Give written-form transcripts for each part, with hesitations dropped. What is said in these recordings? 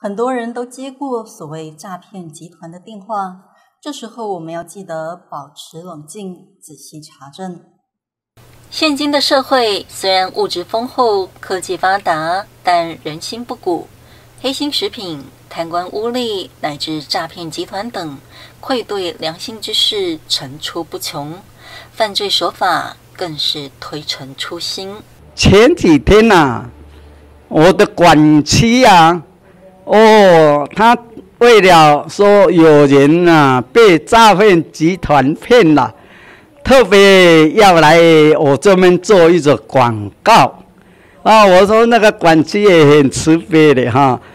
很多人都接过所谓诈骗集团的电话，这时候我们要记得保持冷静，仔细查证。现今的社会虽然物质丰厚、科技发达，但人心不古，黑心食品、贪官污吏乃至诈骗集团等愧对良心之事层出不穷，犯罪手法更是推陈出新。 前几天我的管区他为了说有人被诈骗集团骗了，特别要来我这边做一个广告我说那个管区也很慈悲的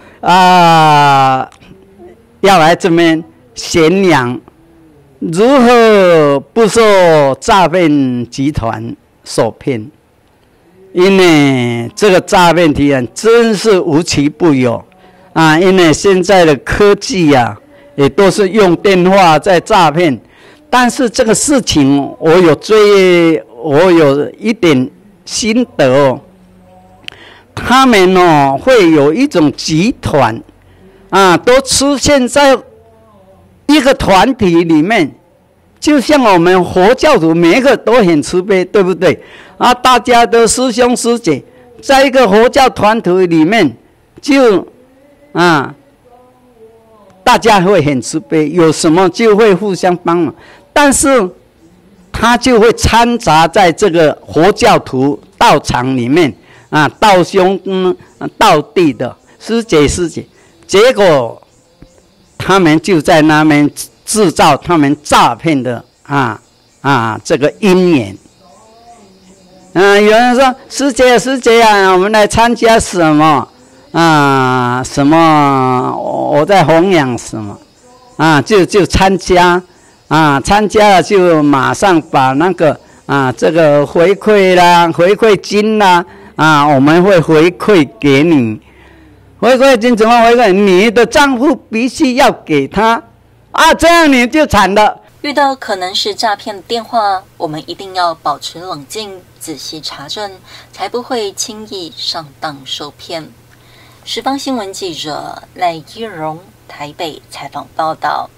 要来这边宣扬如何不受诈骗集团所骗，因为这个诈骗集团真是无奇不有因为现在的科技也都是用电话在诈骗。但是这个事情我有一点心得他们会有一种集团都出现在一个团体里面，就像我们佛教徒每一个都很慈悲，对不对大家都师兄师姐，在一个佛教团体里面就大家会很慈悲，有什么就会互相帮忙，但是他就会掺杂在这个佛教徒道场里面道兄道弟的师姐，结果他们就在那边制造他们诈骗的这个因缘。有人说师姐我们来参加什么什么我在弘扬什么就参加参加了就马上把那个这个回馈金我们会回馈给你。回馈金怎么回馈？你的账户必须要给他这样你就惨了。 遇到可能是诈骗的电话，我们一定要保持冷静，仔细查证，才不会轻易上当受骗。时方新闻记者赖依荣台北采访报道。